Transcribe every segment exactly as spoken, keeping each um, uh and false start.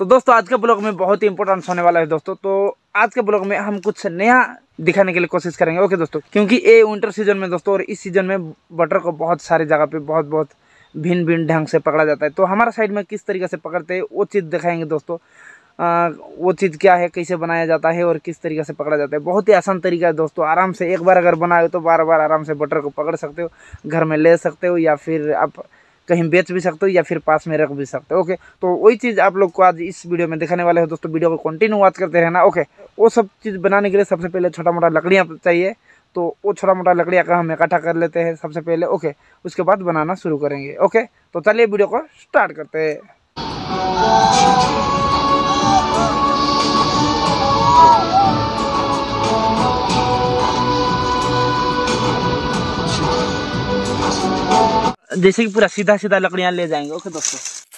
तो दोस्तों आज के ब्लॉग में बहुत ही इंपॉर्टेंट होने वाला है दोस्तों। तो आज के ब्लॉग में हम कुछ नया दिखाने के लिए कोशिश करेंगे ओके दोस्तों, क्योंकि ये विंटर सीजन में दोस्तों और इस सीजन में बटर को बहुत सारी जगह पे बहुत बहुत भिन्न भिन्न ढंग से पकड़ा जाता है। तो हमारा साइड में किस तरीके से पकड़ते हैं वो चीज़ दिखाएंगे दोस्तों। आ, वो चीज़ क्या है, कैसे बनाया जाता है और किस तरीके से पकड़ा जाता है। बहुत ही आसान तरीका है दोस्तों। आराम से एक बार अगर बनाए तो बार बार आराम से बटर को पकड़ सकते हो, घर में ले सकते हो या फिर आप कहीं बेच भी सकते हो या फिर पास में रख भी सकते हो ओके। तो वही चीज़ आप लोग को आज इस वीडियो में दिखाने वाले हो दोस्तों। वीडियो को कंटिन्यू वॉच करते रहना ओके। वो सब चीज़ बनाने के लिए सबसे पहले छोटा मोटा लकड़ियाँ चाहिए, तो वो छोटा मोटा लकड़ियाँ का हम इकट्ठा कर लेते हैं सबसे पहले ओके। उसके बाद बनाना शुरू करेंगे ओके। तो चलिए वीडियो को स्टार्ट करते हैं। जैसे कि पूरा सीधा सीधा लकड़ियां ले जाएंगे ओके दोस्तों।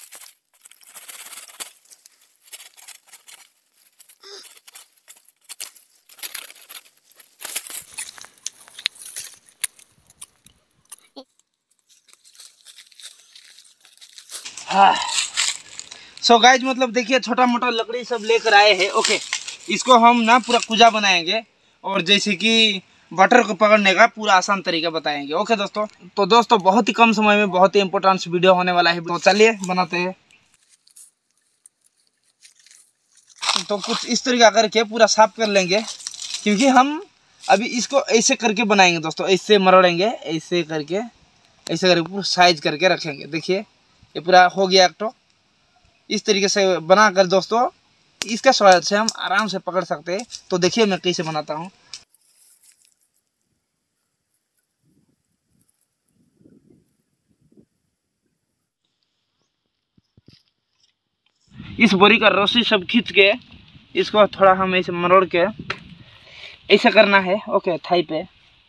हाँ सो गाइज मतलब देखिए छोटा मोटा लकड़ी सब लेकर आए हैं ओके। इसको हम ना पूरा कुजा बनाएंगे और जैसे कि बटर को पकड़ने का पूरा आसान तरीका बताएंगे ओके दोस्तों। तो दोस्तों बहुत ही कम समय में बहुत ही इंपॉर्टेंट वीडियो होने वाला है, तो चलिए बनाते हैं। तो कुछ इस तरीका करके पूरा साफ कर लेंगे, क्योंकि हम अभी इसको ऐसे करके बनाएंगे दोस्तों। ऐसे मरोड़ेंगे, ऐसे करके ऐसे करके पूरा साइज करके रखेंगे। देखिए ये पूरा हो गया एक तो। इस तरीके से बनाकर दोस्तों इसका स्वाद से हम आराम से पकड़ सकते हैं। तो देखिए मैं कैसे बनाता हूँ। इस बोरी का रस्सी सब खींच के इसको थोड़ा हम ऐसे मरोड़ के ऐसा करना है ओके। थाई पे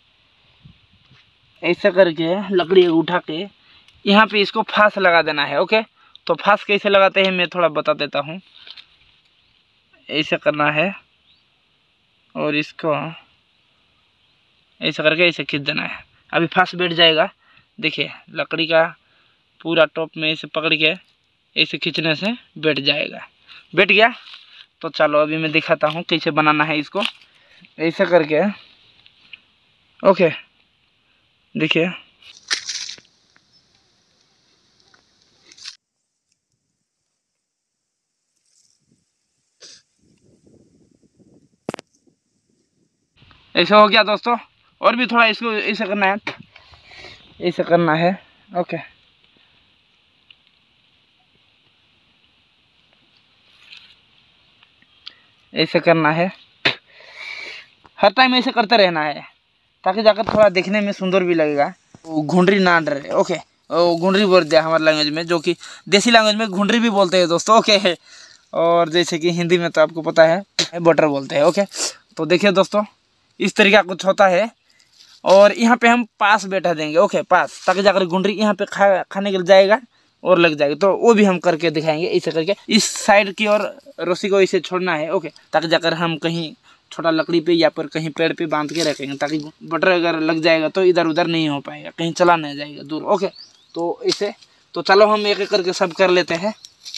ऐसा करके लकड़ी उठा के यहाँ पे इसको फांस लगा देना है ओके। तो फांस कैसे लगाते हैं मैं थोड़ा बता देता हूँ। ऐसे करना है और इसको ऐसा करके ऐसे खींच देना है। अभी फांस बैठ जाएगा। देखिए लकड़ी का पूरा टॉप में ऐसे पकड़ के ऐसे खींचने से बैठ जाएगा। बैठ गया तो चलो अभी मैं दिखाता हूँ कैसे बनाना है इसको। ऐसे करके ओके देखिए ऐसा हो गया दोस्तों। और भी थोड़ा इसको ऐसे करना है, ऐसे करना है ओके। ऐसे करना है, हर टाइम ऐसे करते रहना है ताकि जाकर थोड़ा देखने में सुंदर भी लगेगा। घुंडरी ना डरे ओके। घुंडरी बोल दिया हमारे लैंग्वेज में, जो कि देसी लैंग्वेज में घुंडरी भी बोलते हैं दोस्तों ओके। और जैसे कि हिंदी में तो आपको पता है बटर बोलते हैं ओके। तो देखिए दोस्तों इस तरीका कुछ होता है। और यहाँ पे हम पास बैठा देंगे ओके, पास, ताकि जाकर गुंडरी यहाँ पे खा खाने के लिए जाएगा और लग जाएगी। तो वो भी हम करके दिखाएंगे। ऐसे करके इस साइड की और रस्सी को इसे छोड़ना है ओके, ताकि जाकर हम कहीं छोटा लकड़ी पे या फिर कहीं पेड़ पे बांध के रखेंगे, ताकि बटर अगर लग जाएगा तो इधर उधर नहीं हो पाएगा, कहीं चला नहीं जाएगा दूर ओके। तो इसे तो चलो हम एक एक करके सब कर लेते हैं।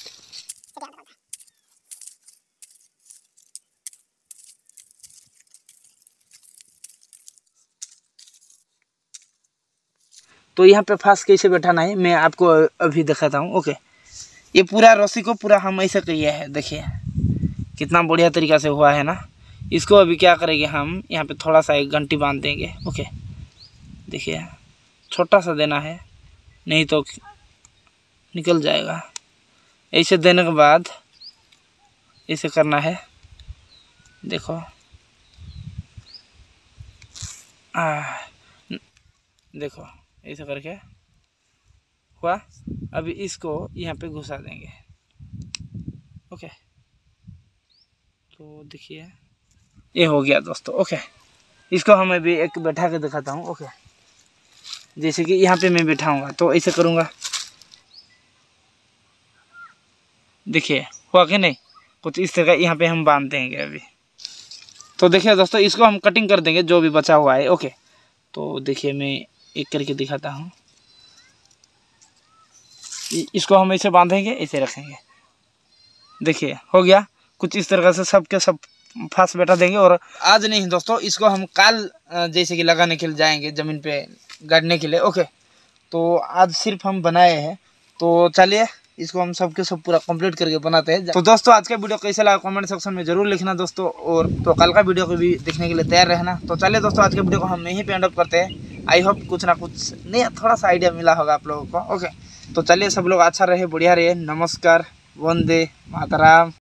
तो यहाँ पे फांस कैसे बैठाना है मैं आपको अभी दिखाता हूँ ओके। ये पूरा रस्सी को पूरा हम ऐसे किया है, देखिए कितना बढ़िया तरीका से हुआ है ना। इसको अभी क्या करेंगे हम यहाँ पे थोड़ा सा एक घंटी बांध देंगे ओके। देखिए छोटा सा देना है, नहीं तो निकल जाएगा। ऐसे देने के बाद ऐसे करना है, देखो आ, देखो ऐसे करके हुआ। अभी इसको यहाँ पे घुसा देंगे ओके। तो देखिए ये हो गया दोस्तों ओके। इसको हम अभी एक बैठा के दिखाता हूँ ओके। जैसे कि यहाँ पे मैं बैठाऊँगा तो ऐसे करूँगा, देखिए हुआ कि नहीं। कुछ इस तरह यहाँ पे हम बांध देंगे अभी। तो देखिए दोस्तों इसको हम कटिंग कर देंगे जो भी बचा हुआ है ओके। तो देखिए मैं एक करके दिखाता हूँ। इसको हम ऐसे बांधेंगे, ऐसे रखेंगे देखिए हो गया कुछ इस तरह से सब के सब फास्ट बेटा देंगे। और आज नहीं दोस्तों, इसको हम कल जैसे कि लगाने के लिए जाएंगे ज़मीन पे गाड़ने के लिए। ओके, तो आज सिर्फ हम बनाए हैं, तो चलिए इसको हम सब के सब पूरा कंप्लीट करके बनाते हैं। तो दोस्तों आज का वीडियो कैसा लगा कमेंट सेक्शन में जरूर लिखना दोस्तों, और तो कल का वीडियो को भी देखने के लिए तैयार रहना। तो चलिए दोस्तों आज के वीडियो को हम यहीं पे एंड अप करते हैं। आई होप कुछ ना कुछ नया थोड़ा सा आइडिया मिला होगा आप लोगों को। ओके, तो चलिए सब लोग अच्छा रहे, बढ़िया रहे। नमस्कार, वंदे मातरम।